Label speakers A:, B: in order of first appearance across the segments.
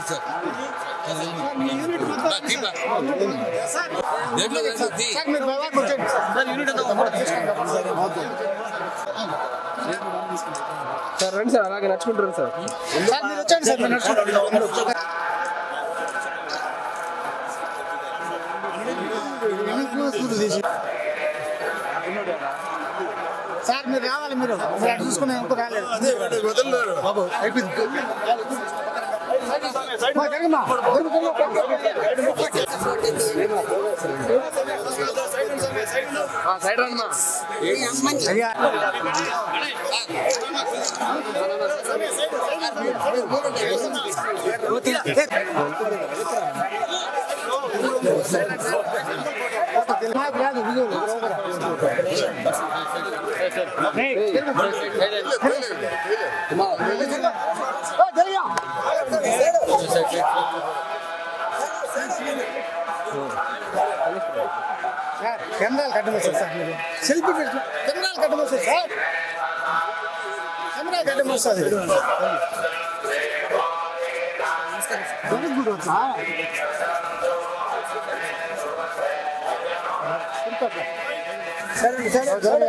A: Sir రండి sir, అలాగే నడుచుకుంటారు sir.
B: Sir మీరు రావాలి, మీరు చూసుకునే ఇంకో రాలేదు బాబు.
A: సైడ్ రండి
B: కెమెరాలు కట్టమొస్తారు సార్, మీరు సెల్ఫీ పెట్టు. కెమెరాలు కట్టమొస్తారు సార్, కెమెరా కట్టమొస్తుంది. సరే సరే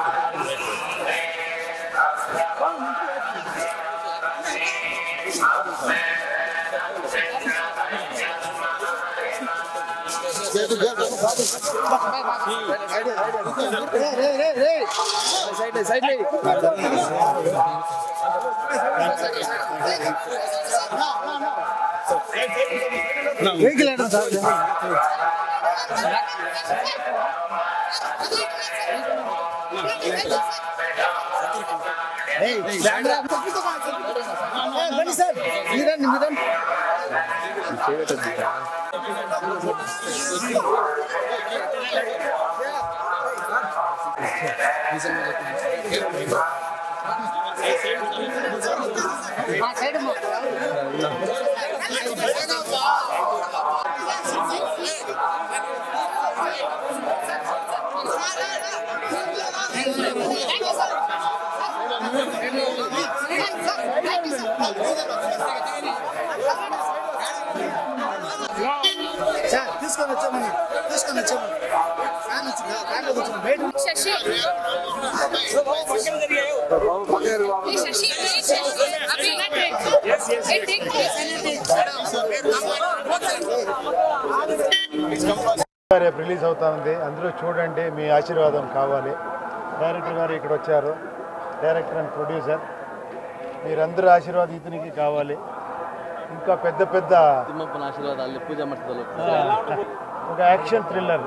B: వెహికల్ అంటే సార్ బన్నీ సార్, మీరండి మీరండి. సార్ తీసుకొని వచ్చామని
C: శశి
D: రేపు రిలీజ్ అవుతా ఉంది. అందరూ చూడండి, మీ ఆశీర్వాదం కావాలి. డైరెక్టర్ గారు ఇక్కడ వచ్చారు, డైరెక్టర్ అండ్ ప్రొడ్యూసర్. మీరందరూ ఆశీర్వాదం ఇతనికి కావాలి. ఇంకా పెద్ద పెద్ద
A: ఆశీర్వాదాలు పూజ మర్తలు,
D: ఒక యాక్షన్ థ్రిల్లర్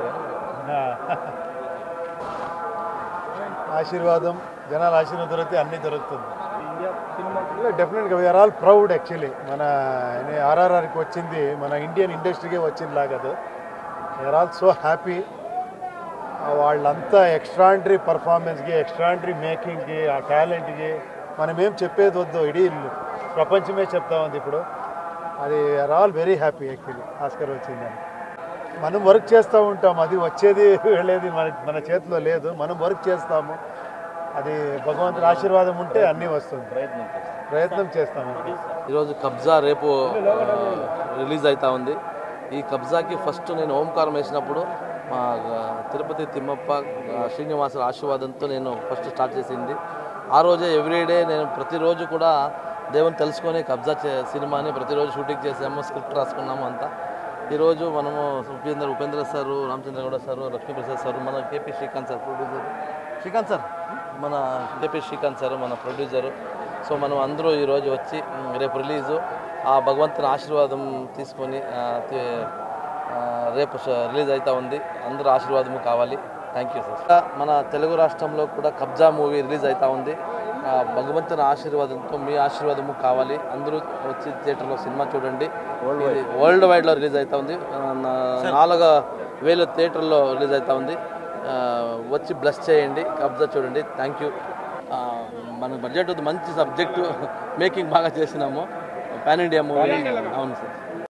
D: ఆశీర్వాదం. జనాల ఆశీర్వాదం దొరికితే అన్నీ దొరుకుతుంది. డెఫినెట్గా వీఆర్ ఆల్ ప్రౌడ్. యాక్చువల్లీ మన ఆర్ఆర్ఆర్కి వచ్చింది మన ఇండియన్ ఇండస్ట్రీకే వచ్చిందిలా కాదు. We are all so happy. వాళ్ళంతా ఎక్స్ట్రాండరీ పర్ఫార్మెన్స్కి, ఎక్స్ట్రాండరీ మేకింగ్కి, ఆ టాలెంట్కి మనం ఏం చెప్పేది వద్దు, ఇడీ ప్రపంచమే చెప్తా ఉంది ఇప్పుడు. అది are all very happy actually Oscar వచ్చిందని. మనం వర్క్ చేస్తూ ఉంటాం, అది వచ్చేది వెళ్ళేది మన చేతిలో లేదు. మనం వర్క్ చేస్తాము, అది భగవంతుడి ఆశీర్వాదం ఉంటే అన్నీ వస్తుంది. ప్రయత్నం చేస్తాము.
A: ఈరోజు కబ్జా రేపు రిలీజ్ అవుతా ఉంది. ఈ కబ్జాకి ఫస్ట్ నేను ఓంకారం వేసినప్పుడు మా తిరుపతి తిమ్మప్ప శ్రీనివాసుల ఆశీర్వాదంతో నేను ఫస్ట్ స్టార్ట్ చేసింది. ఆ రోజే ఎవ్రీడే నేను ప్రతిరోజు కూడా దేవుని తెలుసుకొని కబ్జా సినిమాని ప్రతిరోజు షూటింగ్ చేసాము, స్క్రిప్ట్ రాసుకున్నాము అంతా. ఈరోజు మనము Upendra sir, Ramachandragowda sir, Lakshmiprasad sir, మన KP Srikanth sir producer, Srikanth sir మన కేపీ శ్రీకాంత్ సారు మన ప్రొడ్యూసరు. సో మనం అందరూ ఈరోజు వచ్చి రేపు రిలీజు ఆ భగవంతుని ఆశీర్వాదం తీసుకొని రేపు రిలీజ్ అవుతా ఉంది. అందరూ ఆశీర్వాదము కావాలి. Thank you sir. మన తెలుగు రాష్ట్రంలో కూడా కబ్జా మూవీ రిలీజ్ అవుతా ఉంది. భగవంతుని ఆశీర్వాదంతో మీ ఆశీర్వాదము కావాలి. అందరూ వచ్చి థియేటర్లో సినిమా చూడండి. వరల్డ్ వైడ్లో రిలీజ్ అవుతా ఉంది. 4,000 థియేటర్లో రిలీజ్ అవుతా ఉంది. వచ్చి బ్లెస్ చేయండి, కబ్జా చూడండి. Thank you. మన బడ్జెట్ మంచి సబ్జెక్టు, మేకింగ్ బాగా చేసినాము. Pan India movie. అవును సార్.